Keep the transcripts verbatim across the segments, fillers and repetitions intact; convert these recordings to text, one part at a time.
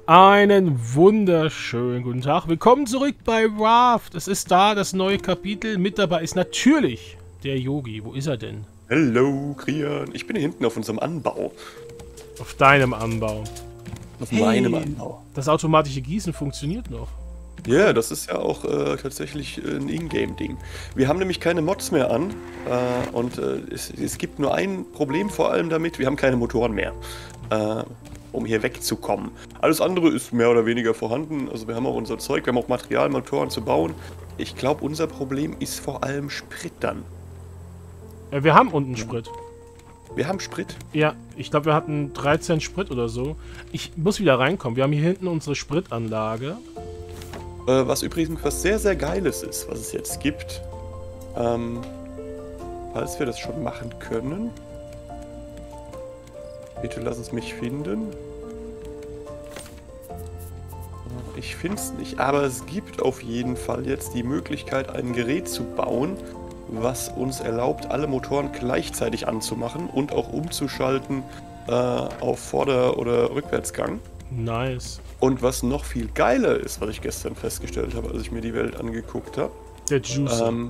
Einen wunderschönen guten Tag. Willkommen zurück bei Raft. Es ist da, das neue Kapitel. Mit dabei ist natürlich der Yogi. Wo ist er denn? Hallo, Krian. Ich bin hier hinten auf unserem Anbau. Auf deinem Anbau. Auf Hey, meinem Anbau. Das automatische Gießen funktioniert noch. Ja, das ist ja auch äh, tatsächlich ein Ingame-Ding. Wir haben nämlich keine Mods mehr an äh, und äh, es, es gibt nur ein Problem vor allem damit, wir haben keine Motoren mehr, äh, um hier wegzukommen. Alles andere ist mehr oder weniger vorhanden, also wir haben auch unser Zeug, wir haben auch Material, Motoren zu bauen. Ich glaube, unser Problem ist vor allem Sprit dann. Äh, wir haben unten Sprit. Wir haben Sprit? Ja, ich glaube, wir hatten dreizehn Sprit oder so. Ich muss wieder reinkommen. Wir haben hier hinten unsere Spritanlage. Was übrigens was sehr, sehr Geiles ist, was es jetzt gibt. Ähm, falls wir das schon machen können. Bitte lass es mich finden. Ich finde es nicht, aber es gibt auf jeden Fall jetzt die Möglichkeit, ein Gerät zu bauen, was uns erlaubt, alle Motoren gleichzeitig anzumachen und auch umzuschalten äh, auf Vorder- oder Rückwärtsgang. Nice. Und was noch viel geiler ist, was ich gestern festgestellt habe, als ich mir die Welt angeguckt habe. Der Juicer. Ähm,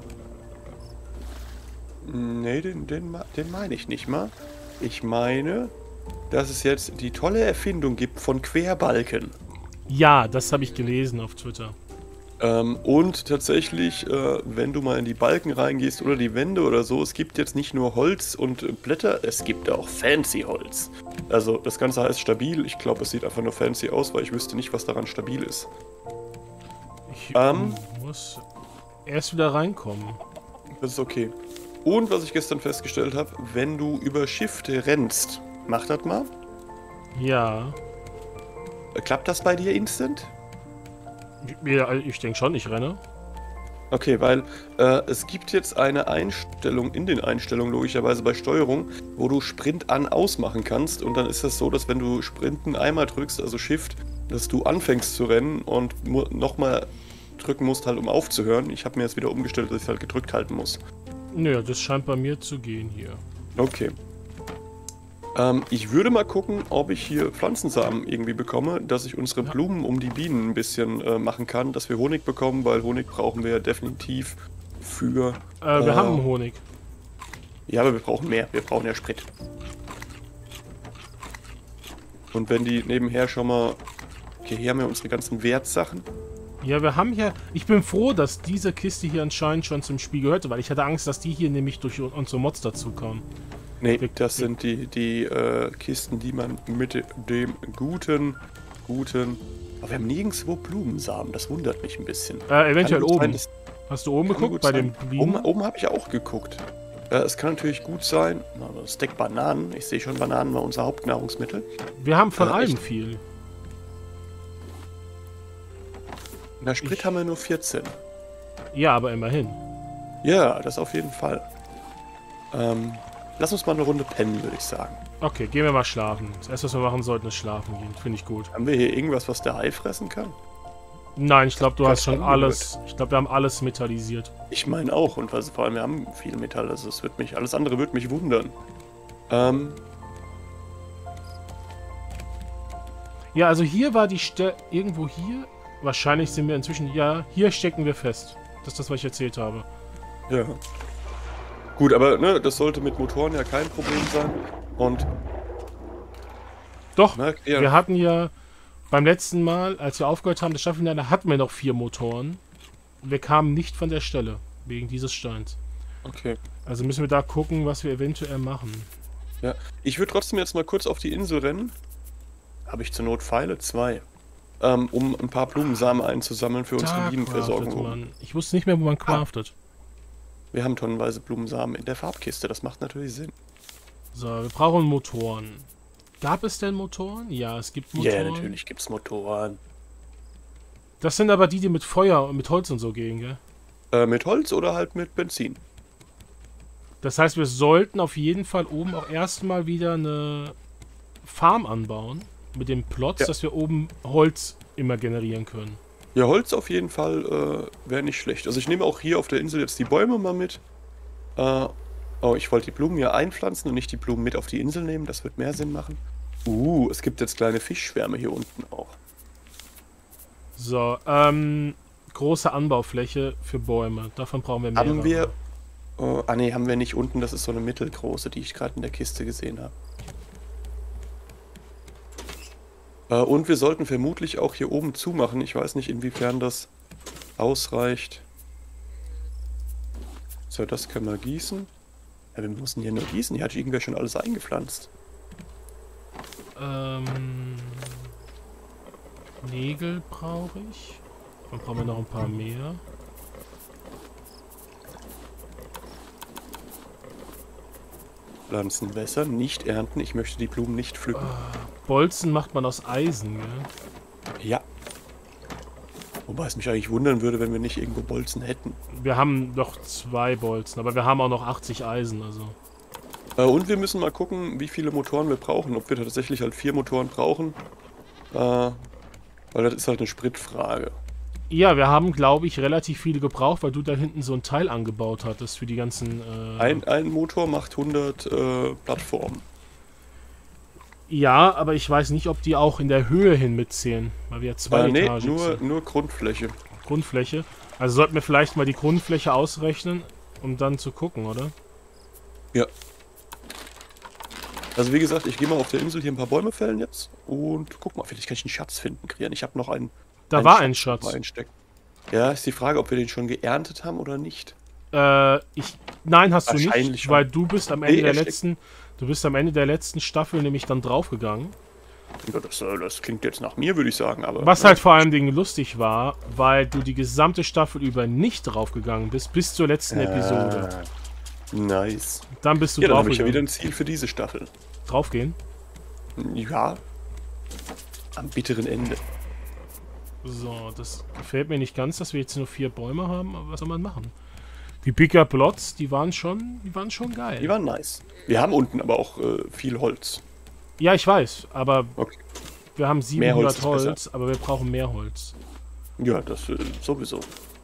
nee, den, den, den meine ich nicht mal. Ich meine, dass es jetzt die tolle Erfindung gibt von Querbalken. Ja, das habe ich gelesen auf Twitter. Ähm, und tatsächlich, äh, wenn du mal in die Balken reingehst oder die Wände oder so, es gibt jetzt nicht nur Holz und äh, Blätter, es gibt auch fancy Holz. Also das Ganze heißt stabil, ich glaube es sieht einfach nur fancy aus, weil ich wüsste nicht, was daran stabil ist. Ich Ähm, muss erst wieder reinkommen. Das ist okay. Und was ich gestern festgestellt habe, wenn du über Shift rennst, mach das mal. Ja. Äh, Klappt das bei dir instant? Ja, ich denke schon, ich renne. Okay, weil äh, es gibt jetzt eine Einstellung in den Einstellungen, logischerweise bei Steuerung, wo du Sprint an ausmachen kannst. Und dann ist das so, dass wenn du Sprinten einmal drückst, also Shift, dass du anfängst zu rennen und nochmal drücken musst, halt um aufzuhören. Ich habe mir jetzt wieder umgestellt, dass ich halt gedrückt halten muss. Naja, das scheint bei mir zu gehen hier. Okay. Ähm, ich würde mal gucken, ob ich hier Pflanzensamen irgendwie bekomme, dass ich unsere Ja. Blumen um die Bienen ein bisschen äh, machen kann, dass wir Honig bekommen, weil Honig brauchen wir ja definitiv für... Äh, wir äh, haben Honig. Ja, aber wir brauchen mehr. Wir brauchen ja Sprit. Und wenn die nebenher schon mal... Okay, hier haben wir unsere ganzen Wertsachen. Ja, wir haben hier... Ich bin froh, dass diese Kiste hier anscheinend schon zum Spiel gehörte, weil ich hatte Angst, dass die hier nämlich durch unsere Mods dazukommen. Nee, das sind die, die äh, Kisten, die man mit dem guten, guten... Aber wir haben nirgendwo Blumensamen, das wundert mich ein bisschen. Äh, eventuell Kann gut oben. sein, dass- Hast du oben kann geguckt? gut Bei sein. den Bienen? Oben, oben habe ich auch geguckt. Äh, es kann natürlich gut sein... Na, das Stack Bananen. Ich sehe schon, Bananen war unser Hauptnahrungsmittel. Wir haben von Äh, allem ich- viel. Na, Sprit Ich- haben wir nur vierzehn. Ja, aber immerhin. Ja, das auf jeden Fall. Ähm, lass uns mal eine Runde pennen, würde ich sagen. Okay, gehen wir mal schlafen. Das erste, was wir machen sollten, ist schlafen gehen. Finde ich gut. Haben wir hier irgendwas, was der Hai fressen kann? Nein, ich glaube, du Das hast schon angehört. alles... Ich glaube, wir haben alles metallisiert. Ich meine auch. Und was, vor allem, wir haben viel Metall. Also es wird mich, alles andere wird mich wundern. Ähm, Ja, also hier war die Stelle... Irgendwo hier... Wahrscheinlich sind wir inzwischen... Ja, hier stecken wir fest. Das ist das, was ich erzählt habe. ja. Gut, aber ne, das sollte mit Motoren ja kein Problem sein. Und, Doch, ne, ja, wir hatten ja... Beim letzten Mal, als wir aufgehört haben, das Staffelfinale, hatten wir noch vier Motoren. Wir kamen nicht von der Stelle. Wegen dieses Steins. okay. Also müssen wir da gucken, was wir eventuell machen. Ja. Ich würde trotzdem jetzt mal kurz auf die Insel rennen. Habe ich zur Not Pfeile? Zwei. Ähm, um ein paar Blumensamen einzusammeln für unsere Da Bienenversorgung. craftet man. Ich wusste nicht mehr, wo man craftet. Wir haben tonnenweise Blumensamen in der Farbkiste, das macht natürlich Sinn. So, wir brauchen Motoren. Gab es denn Motoren? Ja, es gibt Motoren. Ja, natürlich gibt's Motoren. Das sind aber die, die mit Feuer und mit Holz und so gehen, gell? Äh, mit Holz oder halt mit Benzin? Das heißt, wir sollten auf jeden Fall oben auch erstmal wieder eine Farm anbauen. Mit dem Plots, Ja. dass wir oben Holz immer generieren können. Ja, Holz auf jeden Fall äh, wäre nicht schlecht. Also ich nehme auch hier auf der Insel jetzt die Bäume mal mit. Äh, oh, ich wollte die Blumen hier einpflanzen und nicht die Blumen mit auf die Insel nehmen. Das wird mehr Sinn machen. Uh, es gibt jetzt kleine Fischschwärme hier unten auch. So, ähm, große Anbaufläche für Bäume. Davon brauchen wir mehr. Haben wir... Oh, ah ne, haben wir nicht unten. Das ist so eine mittelgroße, die ich gerade in der Kiste gesehen habe. Äh, und wir sollten vermutlich auch hier oben zumachen. Ich weiß nicht, inwiefern das ausreicht. So, das können wir gießen. Ja, wir müssen hier nur gießen. Hier hat irgendwer schon alles eingepflanzt. Ähm, Nägel brauche ich. Dann brauchen wir noch ein paar mehr. Pflanzen wässern, nicht ernten. Ich möchte die Blumen nicht pflücken. Uh, Bolzen macht man aus Eisen, gell? Ja. Wobei es mich eigentlich wundern würde, wenn wir nicht irgendwo Bolzen hätten. Wir haben noch zwei Bolzen, aber wir haben auch noch achtzig Eisen, also. Äh, und wir müssen mal gucken, wie viele Motoren wir brauchen. Ob wir tatsächlich halt vier Motoren brauchen. Äh, weil das ist halt eine Spritfrage. Ja, wir haben, glaube ich, relativ viele gebraucht, weil du da hinten so ein Teil angebaut hattest für die ganzen... Äh ein, ein Motor macht hundert äh, Plattformen. Ja, aber ich weiß nicht, ob die auch in der Höhe hin mitzählen, weil wir ja zwei äh, nee, Etagen nur, sind. nur Grundfläche. Grundfläche. Also sollten wir vielleicht mal die Grundfläche ausrechnen, um dann zu gucken, oder? Ja. Also wie gesagt, ich gehe mal auf der Insel hier ein paar Bäume fällen jetzt und guck mal, vielleicht kann ich einen Schatz finden, Krian. Ich habe noch einen. Da einen war Schatz ein Schatz. Einstecken. Ja, ist die Frage, ob wir den schon geerntet haben oder nicht. Äh, ich... Nein, hast du Wahrscheinlich nicht, schon. weil du bist am Ende Nee, der er steckt- letzten... Du bist am Ende der letzten Staffel nämlich dann draufgegangen. Ja, das, äh, das klingt jetzt nach mir, würde ich sagen, aber... Was halt vor allem Dingen lustig war, weil du die gesamte Staffel über nicht draufgegangen bist, bis zur letzten Episode. Ah, nice. Dann bist du Ja, dann habe ich ja draufgegangen. wieder ein Ziel für diese Staffel. Draufgehen? Ja. Am bitteren Ende. So, das gefällt mir nicht ganz, dass wir jetzt nur vier Bäume haben, aber was soll man machen? Die Bigger Plots, die waren schon, die waren schon geil. Die waren nice. Wir haben unten aber auch äh, viel Holz. Ja, ich weiß, aber Okay. wir haben Mehr siebenhundert Holz Holz, ist aber wir brauchen mehr Holz. Ja, das äh, sowieso.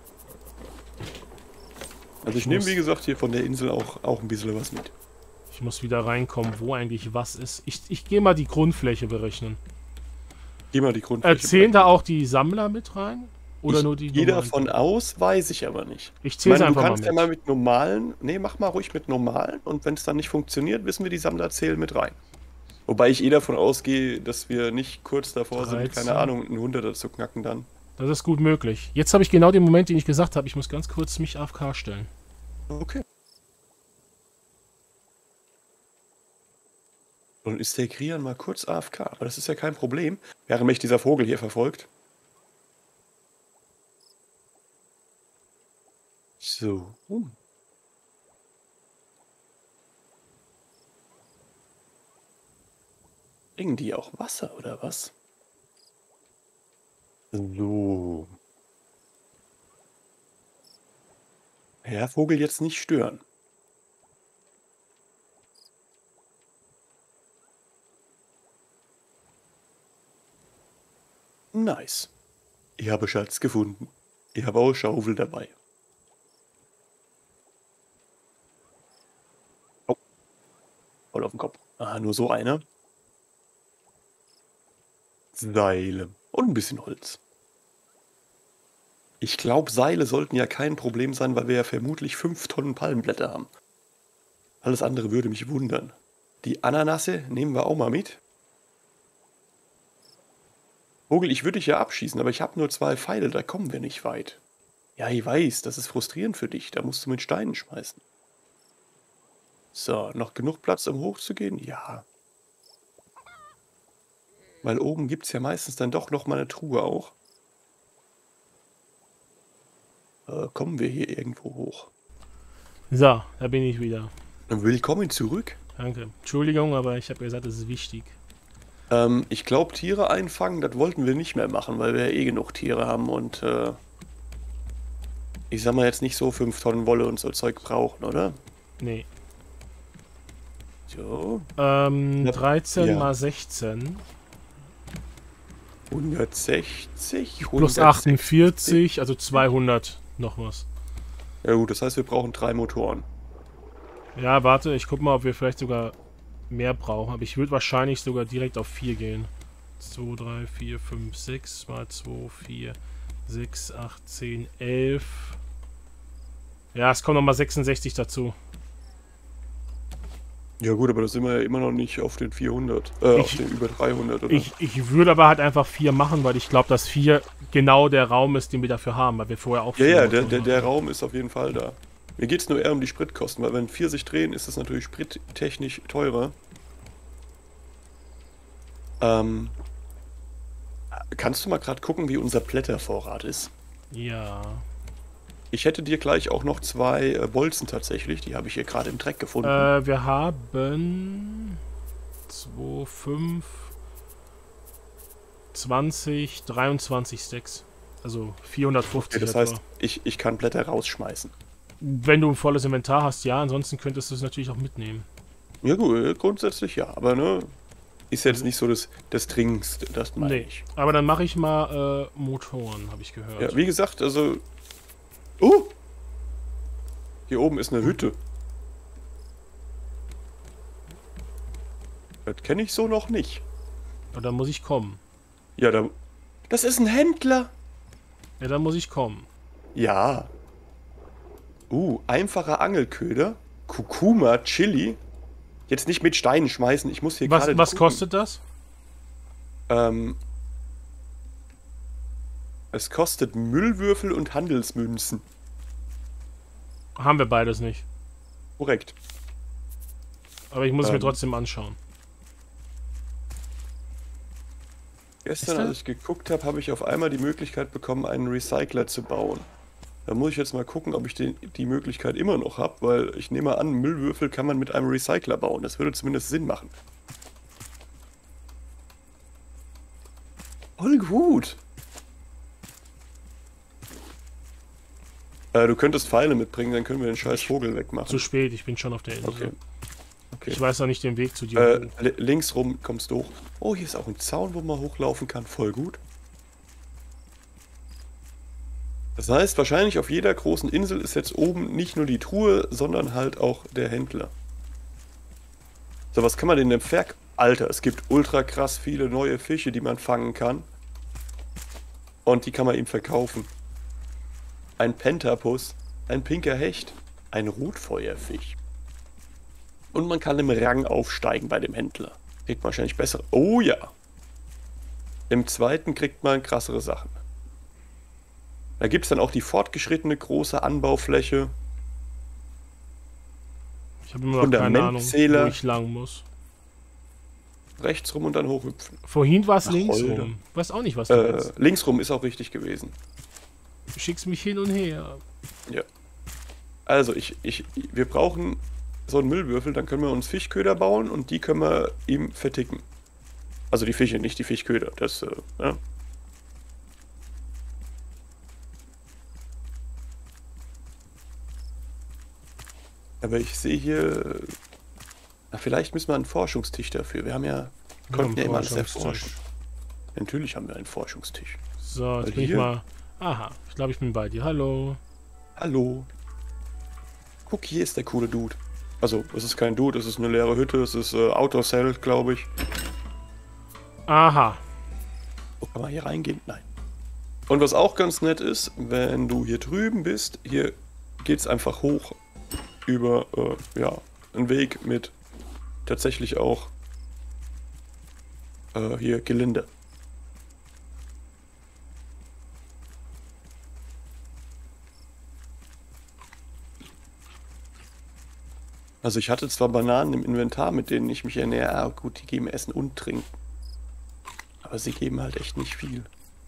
Also ich Ich nehme, muss- wie gesagt, hier von der Insel auch, auch ein bisschen was mit. Ich muss wieder reinkommen, wo eigentlich was ist. Ich, ich gehe mal die Grundfläche berechnen. Geh mal die Grundfläche. Erzählen da auch die Sammler mit rein? Oder ich nur die gehe normalen? davon aus, weiß ich aber nicht. Ich Ich zähle meine, du einfach mal kannst mit. ja mal mit normalen... Nee, mach mal ruhig mit normalen. Und wenn es dann nicht funktioniert, wissen wir, die Sammler zählen mit rein. Wobei ich eh davon ausgehe, dass wir nicht kurz davor sind, dreizehn. keine Ahnung, einen Hunderter zu knacken dann. Das ist gut möglich. Jetzt habe ich genau den Moment, den ich gesagt habe. Ich muss ganz kurz mich A F K stellen. Okay. Dann ist der Krian mal kurz A F K. Aber das ist ja kein Problem, während mich dieser Vogel hier verfolgt. So. Hm. Bringen die auch Wasser oder was? So. Herr Vogel jetzt nicht stören. Nice. Ich habe Schatz gefunden. Ich habe auch Schaufel dabei. Oh. Voll auf den Kopf. Ah, nur so einer. Seile. Und ein bisschen Holz. Ich glaube, Seile sollten ja kein Problem sein, weil wir ja vermutlich fünf Tonnen Palmenblätter haben. Alles andere würde mich wundern. Die Ananasse nehmen wir auch mal mit. Vogel, ich würde dich ja abschießen, aber ich habe nur zwei Pfeile, da kommen wir nicht weit. Ja, ich weiß, das ist frustrierend für dich, da musst du mit Steinen schmeißen. So, noch genug Platz, um hochzugehen? Ja. Weil oben gibt es ja meistens dann doch noch mal eine Truhe auch. Äh, kommen wir hier irgendwo hoch? So, da bin ich wieder. Willkommen zurück. Danke. Entschuldigung, aber ich habe gesagt, das ist wichtig. Ähm, ich glaube, Tiere einfangen, das wollten wir nicht mehr machen, weil wir ja eh genug Tiere haben und äh, ich sag mal jetzt nicht so fünf Tonnen Wolle und so Zeug brauchen, oder? Nee. So, Ähm, Ja, dreizehn ja. mal sechzehn. hundertsechzig. Plus hundertsechzig. achtundvierzig, also zweihundert noch was. Ja gut, das heißt, wir brauchen drei Motoren. Ja, warte, ich guck mal, ob wir vielleicht sogar mehr brauchen. Aber ich würde wahrscheinlich sogar direkt auf vier gehen. zwei, drei, vier, fünf, sechs mal zwei, vier, sechs, acht, zehn, elf. Ja, es kommen nochmal sechsundsechzig dazu. Ja gut, aber da sind wir ja immer noch nicht auf den vierhundert, äh, Ich- auf den über dreihundert, oder? Ich, ich würde aber halt einfach vier machen, weil ich glaube, dass vier genau der Raum ist, den wir dafür haben, weil wir vorher auch Ja, vier ja, der, Motoren der, der hatten. Raum ist auf jeden Fall da. Mir geht es nur eher um die Spritkosten, weil wenn vier sich drehen, ist das natürlich sprittechnisch teurer. Ähm, kannst du mal gerade gucken, wie unser Blättervorrat ist? Ja. Ich hätte dir gleich auch noch zwei äh, Bolzen tatsächlich, die habe ich hier gerade im Dreck gefunden. Äh, wir haben zwei, fünf, zwanzig, dreiundzwanzig Stacks. Also vierhundertfünfzig Okay, das etwa. heißt, ich, ich kann Blätter rausschmeißen. Wenn du ein volles Inventar hast, ja. Ansonsten könntest du es natürlich auch mitnehmen. Ja gut, äh, grundsätzlich ja, aber ne, ist jetzt nicht so das, das Dringendste, das meine Nee. ich. Aber dann mache ich mal äh, Motoren, habe ich gehört. Ja, wie gesagt, also... Oh! Hier oben ist eine Hütte. Das kenne ich so noch nicht. Und dann muss ich kommen. Ja, da... Das ist ein Händler! Ja, dann muss ich kommen. Ja. Uh, einfacher Angelköder. Kurkuma, Chili. Jetzt nicht mit Steinen schmeißen, ich muss hier Was, gerade was gucken. kostet das? Ähm... Es kostet Müllwürfel und Handelsmünzen. Haben wir beides nicht. Korrekt. Aber ich muss es mir Ähm. trotzdem anschauen. Gestern, Ist da- als ich geguckt habe, habe ich auf einmal die Möglichkeit bekommen, einen Recycler zu bauen. Da muss ich jetzt mal gucken, ob ich den, die Möglichkeit immer noch habe, weil ich nehme an, Müllwürfel kann man mit einem Recycler bauen. Das würde zumindest Sinn machen. Voll gut. Äh, du könntest Pfeile mitbringen, dann können wir den scheiß Vogel wegmachen. Zu spät, ich bin schon auf der Insel. Okay. Okay. Ich weiß noch nicht den Weg zu dir. Äh, hoch. li- links rum kommst du hoch. Oh, hier ist auch ein Zaun, wo man hochlaufen kann. Voll gut. Das heißt, wahrscheinlich auf jeder großen Insel ist jetzt oben nicht nur die Truhe, sondern halt auch der Händler. So, was kann man denn im Werk? Alter, es gibt ultra krass viele neue Fische, die man fangen kann. Und die kann man ihm verkaufen. Ein Pentapus, ein pinker Hecht, ein Rotfeuerfisch. Und man kann im Rang aufsteigen bei dem Händler. Kriegt man wahrscheinlich bessere... Oh ja! Im zweiten kriegt man krassere Sachen. Da gibt es dann auch die fortgeschrittene große Anbaufläche. Ich habe immer noch keine Ahnung, Fundamentzähler. wo ich lang muss. Rechts rum und dann hochhüpfen. Vorhin war es Ach, links Holder. rum. Weiß auch nicht, was du Äh, willst. links rum ist auch richtig gewesen. Du schickst mich hin und her. Ja. Also, ich, ich, wir brauchen so einen Müllwürfel, dann können wir uns Fischköder bauen und die können wir ihm verticken. Also die Fische, nicht die Fischköder. Das, äh, ja. Aber ich sehe hier... Na, vielleicht müssen wir einen Forschungstisch dafür. Wir haben ja... Wir Konnten haben ja immer alles Forschungstisch. erforschen. Natürlich haben wir einen Forschungstisch. So, jetzt Weil bin ich hier- mal... Aha, ich glaube, ich bin bei dir. Hallo. Hallo. Guck, hier ist der coole Dude. Also, es ist kein Dude, es ist eine leere Hütte, es ist äh, Outdoor-Cell, glaube ich. Aha. Oh, kann man hier reingehen? Nein. Und was auch ganz nett ist, wenn du hier drüben bist, hier geht es einfach hoch über, äh, ja, einen Weg mit tatsächlich auch äh, hier Gelände. Also ich hatte zwar Bananen im Inventar, mit denen ich mich ernähre, ah, gut, die geben Essen und Trinken. Aber sie geben halt echt nicht viel.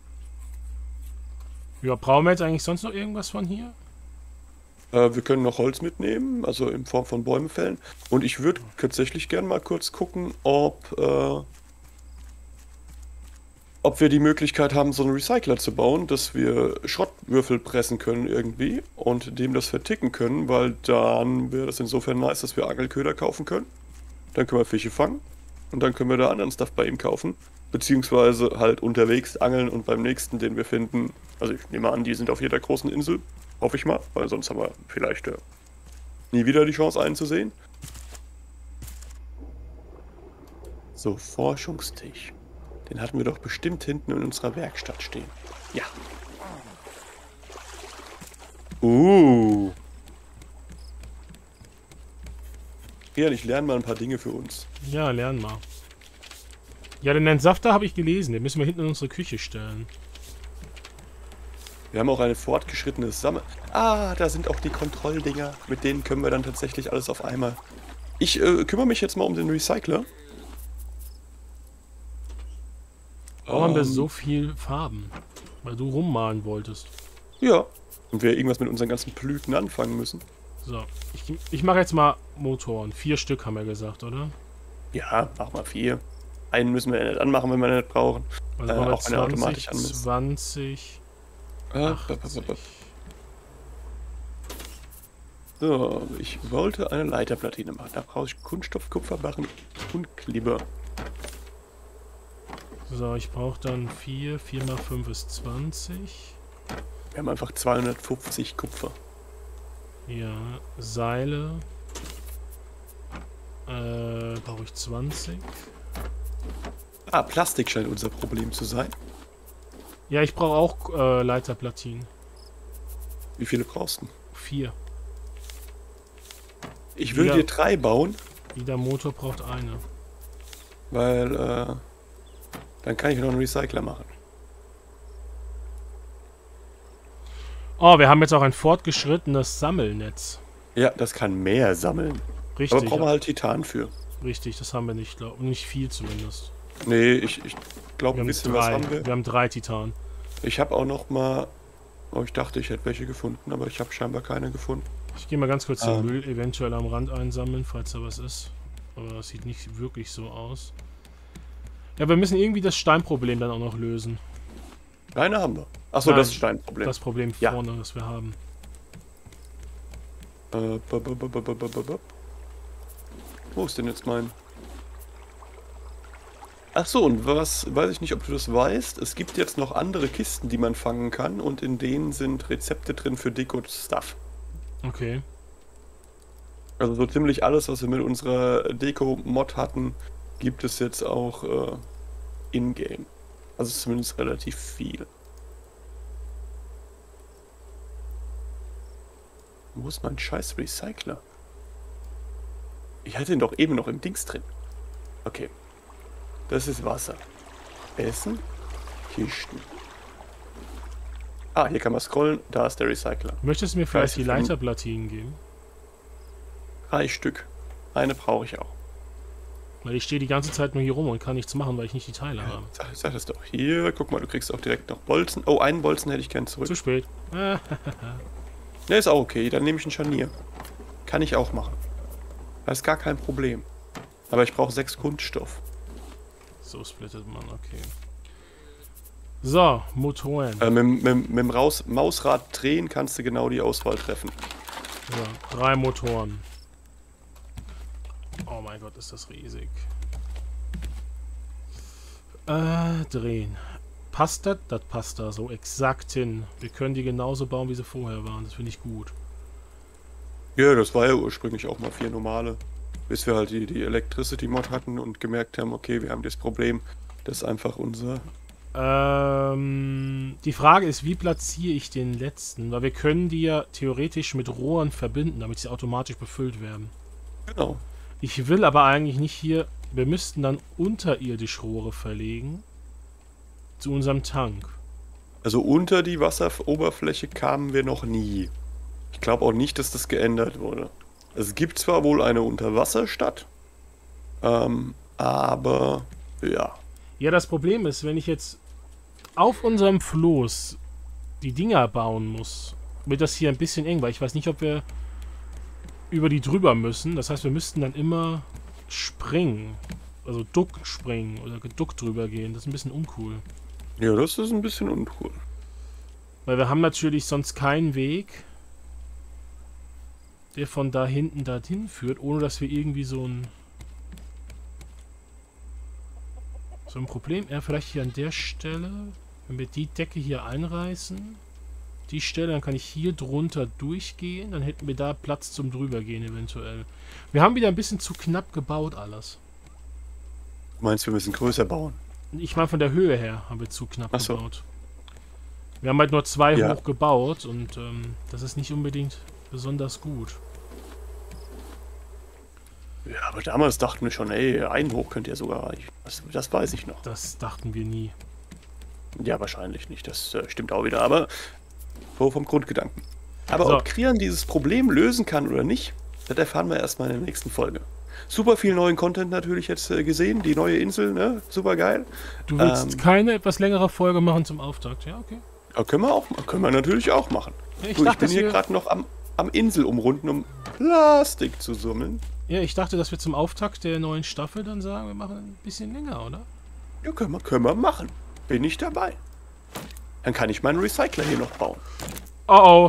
Ja, brauchen wir jetzt eigentlich sonst noch irgendwas von hier? Äh, wir können noch Holz mitnehmen, also in Form von Bäume fällen. Und ich würde tatsächlich gern mal kurz gucken, ob, äh, ob wir die Möglichkeit haben, so einen Recycler zu bauen, dass wir Schrottwürfel pressen können irgendwie und dem das verticken können, weil dann wäre das insofern nice, dass wir Angelköder kaufen können. Dann können wir Fische fangen und dann können wir da anderen Stuff bei ihm kaufen. Beziehungsweise halt unterwegs angeln und beim nächsten, den wir finden, also ich nehme an, die sind auf jeder großen Insel, hoffe ich mal, weil sonst haben wir vielleicht äh, nie wieder die Chance, einen zu sehen. So, Forschungstisch. Den hatten wir doch bestimmt hinten in unserer Werkstatt stehen. Ja. Uh. Ja, ich lerne mal ein paar Dinge für uns. Ja, lernen mal. Ja, den Entsafter habe ich gelesen. Den müssen wir hinten in unsere Küche stellen. Wir haben auch eine fortgeschrittene Sammel... Ah, da sind auch die Kontrolldinger. Mit denen können wir dann tatsächlich alles auf einmal... Ich äh, kümmere mich jetzt mal um den Recycler. Warum haben wir Ähm, so viel Farben? Weil du rummalen wolltest. Ja. Und wir irgendwas mit unseren ganzen Blüten anfangen müssen. So, ich, ich mache jetzt mal Motoren. Vier Stück haben wir gesagt, oder? Ja, mach mal vier. Einen müssen wir ja nicht anmachen, wenn wir ihn nicht brauchen. Also Äh, machen wir auch wenn er automatisch an ist. zwanzig, Äh, achtzig. So, ich wollte eine Leiterplatine machen. Da brauche ich Kunststoff, Kupferbarren und Kleber. So, ich brauche dann vier. vier mal fünf ist zwanzig. Wir haben einfach zweihundertfünfzig Kupfer. Ja, Seile. Äh, brauche ich zwanzig. Ah, Plastik scheint unser Problem zu sein. Ja, ich brauche auch äh, Leiterplatinen. Wie viele brauchst du? Vier. Ich will Ja. dir drei bauen, Jeder Motor braucht eine. weil äh, dann kann ich noch einen Recycler machen. Oh, wir haben jetzt auch ein fortgeschrittenes Sammelnetz. Ja, das kann mehr sammeln. Richtig. Aber brauchen wir halt Titan für. Richtig, das haben wir nicht, glaube ich. Nicht viel zumindest. Nee, ich, ich glaube Wir ein haben bisschen was drei. haben wir. Wir haben drei Titan. Ich habe auch noch mal... Oh, ich dachte, ich hätte welche gefunden, aber ich habe scheinbar keine gefunden. Ich gehe mal ganz kurz den Ähm. Müll eventuell am Rand einsammeln, falls da was ist. Aber das sieht nicht wirklich so aus. Ja, wir müssen irgendwie das Steinproblem dann auch noch lösen. Eine haben wir. Achso, Nein, das ist Steinproblem. Das Problem Ja. vorne, das wir haben. Äh, b- b- b- b- b- b- b- Wo ist denn jetzt mein... Ach so, und was, weiß ich nicht, ob du das weißt, es gibt jetzt noch andere Kisten, die man fangen kann und in denen sind Rezepte drin für Deko-Stuff. Okay. Also so ziemlich alles, was wir mit unserer Deko-Mod hatten, gibt es jetzt auch äh, in-game. Also zumindest relativ viel. Wo ist mein scheiß Recycler? Ich hatte ihn doch eben noch im Dings drin. Okay. Das ist Wasser. Essen. Kisten. Ah, hier kann man scrollen. Da ist der Recycler. Möchtest du mir vielleicht die Scheiße, fünf. Leiterplatinen geben? Drei Stück. Eine brauche ich auch. Weil ich stehe die ganze Zeit nur hier rum und kann nichts machen, weil ich nicht die Teile Ja, habe. sag, sag das doch. Hier, guck mal, du kriegst auch direkt noch Bolzen. Oh, einen Bolzen hätte ich gern zurück. Zu spät. Ah, Ne, ist auch okay. Dann nehme ich ein Scharnier. Kann ich auch machen. Das ist gar kein Problem. Aber ich brauche sechs Kunststoff. so splittet man, okay. So, Motoren. Äh, mit, mit, mit dem Raus Mausrad drehen kannst du genau die Auswahl treffen. So, drei Motoren. Oh mein Gott, ist das riesig. Äh, drehen. Passt das? Das passt da so exakt hin. Wir können die genauso bauen, wie sie vorher waren. Das finde ich gut. Ja, das war ja ursprünglich auch mal vier normale. Bis wir halt die, die Electricity-Mod hatten und gemerkt haben, okay, wir haben das Problem, dass einfach unser... Ähm, die Frage ist, wie platziere ich den letzten? Weil wir können die ja theoretisch mit Rohren verbinden, damit sie automatisch befüllt werden. Genau. Ich will aber eigentlich nicht hier... Wir müssten dann unterirdisch Rohre verlegen. Zu unserem Tank. Also unter die Wasseroberfläche kamen wir noch nie. Ich glaube auch nicht, dass das geändert wurde. Es gibt zwar wohl eine Unterwasserstadt, ähm, aber ja. Ja, das Problem ist, wenn ich jetzt auf unserem Floß die Dinger bauen muss, wird das hier ein bisschen eng, weil ich weiß nicht, ob wir über die drüber müssen. Das heißt, wir müssten dann immer springen. Also duck springen oder geduckt drüber gehen. Das ist ein bisschen uncool. Ja, das ist ein bisschen uncool. Weil wir haben natürlich sonst keinen Weg, der von da hinten dorthin führt, ohne dass wir irgendwie so ein so ein Problem. Ja, vielleicht hier an der Stelle, wenn wir die Decke hier einreißen, die Stelle, dann kann ich hier drunter durchgehen, dann hätten wir da Platz zum drübergehen eventuell. Wir haben wieder ein bisschen zu knapp gebaut alles. Du meinst, wir müssen größer bauen? Ich meine, von der Höhe her haben wir zu knapp Ach so. gebaut. Wir haben halt nur zwei Ja. hoch gebaut und ähm, das ist nicht unbedingt besonders gut. Ja, aber damals dachten wir schon, ey, ein hoch könnte ja sogar reichen. Das, das weiß ich noch. Das dachten wir nie. Ja, wahrscheinlich nicht. Das äh, stimmt auch wieder. Aber so vom Grundgedanken. Aber So. ob Krian dieses Problem lösen kann oder nicht, das erfahren wir erstmal in der nächsten Folge. Super viel neuen Content natürlich jetzt äh, gesehen. Die neue Insel, ne? Super geil. Du willst Ähm. keine etwas längere Folge machen zum Auftakt? Ja, okay. Ja, können wir auch, können wir natürlich auch machen. Ja, ich Du, ich dachte, bin dass hier wir- gerade noch am, am Insel umrunden, um Plastik zu sammeln. Ja, ich dachte, dass wir zum Auftakt der neuen Staffel dann sagen, wir machen ein bisschen länger, oder? Ja, können wir, können wir machen. Bin ich dabei. Dann kann ich meinen Recycler hier noch bauen. Oh oh.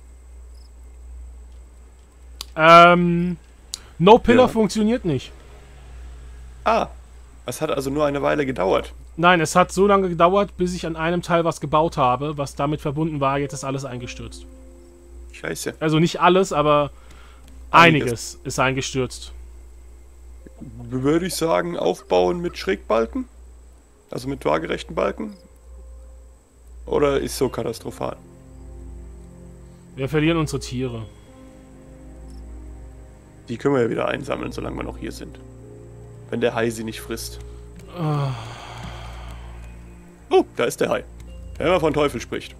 Ähm. No Pillar Ja. funktioniert nicht. Ah, es hat also nur eine Weile gedauert. Nein, es hat so lange gedauert, bis ich an einem Teil was gebaut habe, was damit verbunden war. Jetzt ist alles eingestürzt. Scheiße. Also nicht alles, aber Einiges. einiges ist eingestürzt. Würde ich sagen, aufbauen mit Schrägbalken? Also mit waagerechten Balken? Oder ist so katastrophal? Wir verlieren unsere Tiere. Die können wir ja wieder einsammeln, solange wir noch hier sind. Wenn der Hai sie nicht frisst. Ah. Oh, da ist der Hai. Wenn man von Teufel spricht.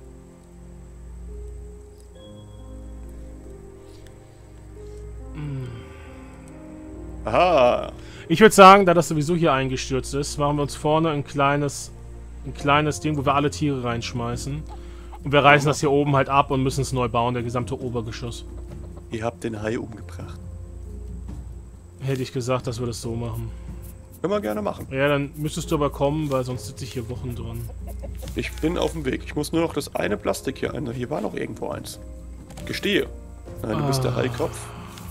Aha. Ich würde sagen, da das sowieso hier eingestürzt ist, machen wir uns vorne ein kleines, ein kleines Ding, wo wir alle Tiere reinschmeißen. Und wir reißen das hier oben halt ab und müssen es neu bauen, der gesamte Obergeschoss. Ihr habt den Hai umgebracht. Hätte ich gesagt, dass wir das so machen. Können wir gerne machen. Ja, dann müsstest du aber kommen, weil sonst sitze ich hier Wochen dran. Ich bin auf dem Weg. Ich muss nur noch das eine Plastik hier ein. Hier war noch irgendwo eins. Gestehe. Nein, du bist der Ah. Haikopf.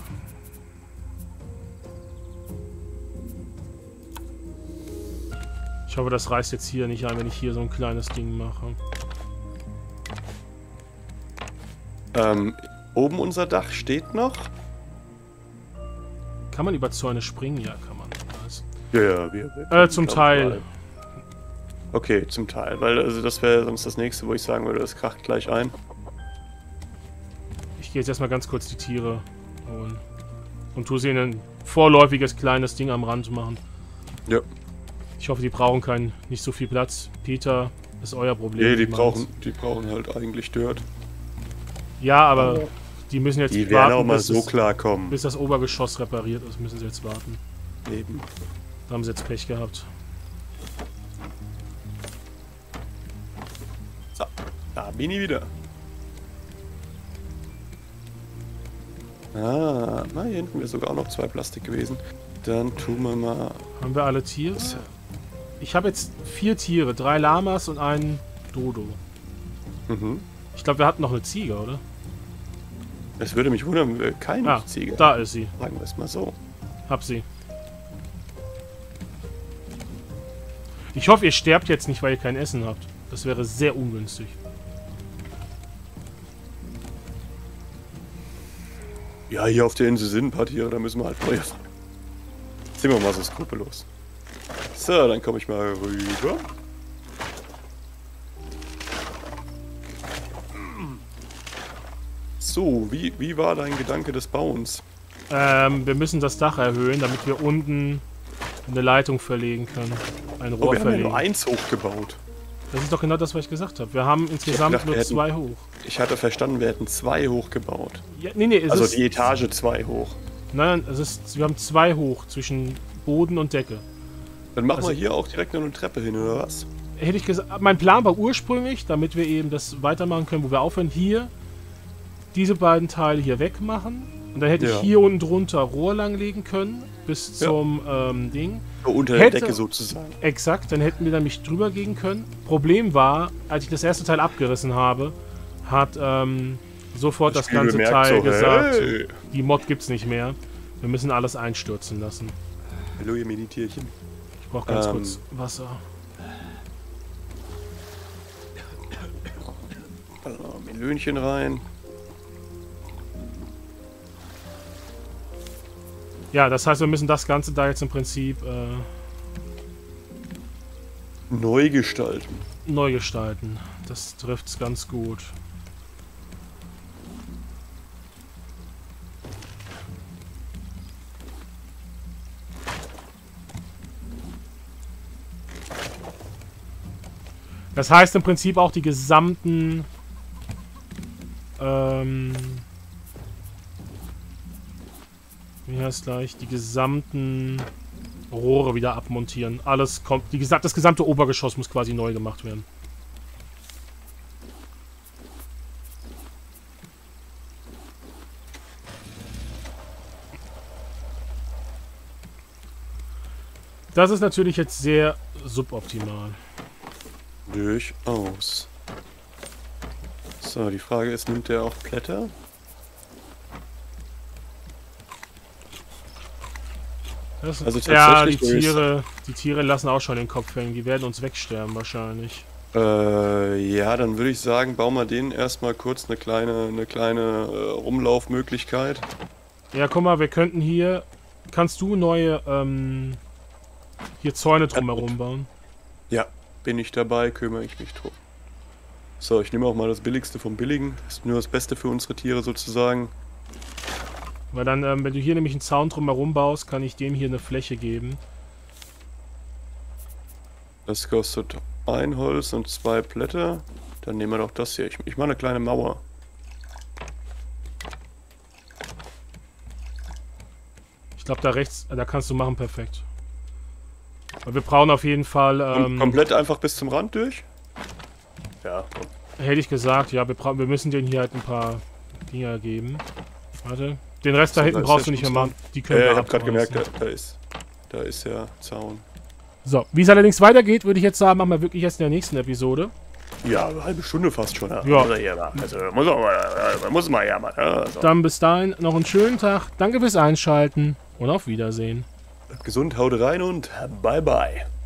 Ich hoffe, das reißt jetzt hier nicht ein, wenn ich hier so ein kleines Ding mache. Ähm, oben unser Dach steht noch. Kann man über Zäune springen? Ja, kann man. Nice. Ja, ja, wir. wir Äh, zum glaub ich Teil. mal. Okay, zum Teil. Weil also das wäre sonst das nächste, wo ich sagen würde, das kracht gleich ein. Ich gehe jetzt erstmal ganz kurz die Tiere holen. Und tue sie in ein vorläufiges kleines Ding am Rand machen. Ja. Ich hoffe, die brauchen keinen, nicht so viel Platz. Peter, ist euer Problem. Nee, die nicht brauchen, meins. die brauchen halt eigentlich Dirt. Ja, aber die müssen jetzt Die werden auch mal bis, so das, klarkommen. bis das Obergeschoss repariert ist. Müssen sie jetzt warten. Eben. Da haben sie jetzt Pech gehabt. So, da bin ich wieder. Ah, na, hier hinten wäre sogar auch noch zwei Plastik gewesen. Dann tun wir mal. Haben wir alle Tiere? Das- Ich habe jetzt vier Tiere. Drei Lamas und einen Dodo. Mhm. Ich glaube, wir hatten noch eine Ziege, oder? Es würde mich wundern, wenn wir keine Ah, Ziege da ist sie. Sagen wir es mal so. Hab sie. Ich hoffe, ihr sterbt jetzt nicht, weil ihr kein Essen habt. Das wäre sehr ungünstig. Ja, hier auf der Insel sind ein paar Tiere, da müssen wir halt Feuer fangen. Sind wir mal so skrupellos. So, dann komme ich mal rüber. So, wie, wie war dein Gedanke des Bauens? Ähm, wir müssen das Dach erhöhen, damit wir unten eine Leitung verlegen können. Ein Oh, Rohr wir haben ja verlegen. nur eins hochgebaut. Das ist doch genau das, was ich gesagt habe. Wir haben insgesamt gedacht, wir nur hätten- zwei hoch. Ich hatte verstanden, wir hätten zwei hochgebaut. Ja, nee, nee, es Also ist... die Etage zwei hoch. Nein, nein, es ist, wir haben zwei hoch zwischen Boden und Decke. Dann machen Also- wir hier auch direkt noch eine Treppe hin, oder was? Hätte ich gesagt, mein Plan war ursprünglich, damit wir eben das weitermachen können, wo wir aufhören, hier diese beiden Teile hier wegmachen. Und dann hätte Ja. ich hier unten drunter Rohr langlegen können, bis Ja. zum ähm, Ding. So unter Hätte- der Decke sozusagen. Exakt, dann hätten wir nämlich drüber gehen können. Problem war, als ich das erste Teil abgerissen habe, hat ähm, sofort das, Spiel ganze bemerkt Teil so, gesagt, hey. die Mod gibt's nicht mehr. Wir müssen alles einstürzen lassen. Hallo, ihr Mini-Tierchen. Ich brauche ganz Ähm. kurz Wasser. Also, Melönchen rein. Ja, das heißt, wir müssen das Ganze da jetzt im Prinzip äh, Neu gestalten. Neu gestalten. Das trifft es ganz gut. Das heißt im Prinzip auch die gesamten ähm, wie heißt gleich, die gesamten Rohre wieder abmontieren. Alles kommt, die, das gesamte Obergeschoss muss quasi neu gemacht werden. Das ist natürlich jetzt sehr suboptimal. Durchaus. So, die Frage ist, nimmt der auch Blätter? Das, also ja, die tatsächlich Tiere, die Tiere lassen auch schon den Kopf hängen. Die werden uns wegsterben wahrscheinlich. Äh, ja, dann würde ich sagen, bauen wir denen erstmal kurz eine kleine, eine kleine äh, Rumlaufmöglichkeit. Ja, guck mal, wir könnten hier... Kannst du neue, ähm... hier Zäune drumherum bauen? Ja, bin ich dabei, kümmere ich mich drum. So, ich nehme auch mal das Billigste vom Billigen. Das ist nur das Beste für unsere Tiere sozusagen. Weil dann, ähm, wenn du hier nämlich einen Zaun drumherum baust, kann ich dem hier eine Fläche geben. Das kostet ein Holz und zwei Blätter. Dann nehmen wir doch das hier. Ich, ich mache eine kleine Mauer. Ich glaube, da rechts, da kannst du machen, perfekt. Aber wir brauchen auf jeden Fall... Ähm, komplett einfach bis zum Rand durch? Ja. Hätte ich gesagt, ja, wir, wir müssen denen hier halt ein paar Dinger geben. Warte. Den Rest da hinten brauchst du nicht mehr machen. Die können ja, wir ich habe gerade gemerkt, da, lassen. da ist da ist ja Zaun. So, wie es allerdings weitergeht, würde ich jetzt sagen, machen wir wirklich erst in der nächsten Episode. Ja, eine halbe Stunde fast schon. Ja. Ja. Also, muss man muss mal ja mal. Also. Dann bis dahin noch einen schönen Tag. Danke fürs Einschalten und auf Wiedersehen. Gesund, haut rein und bye bye.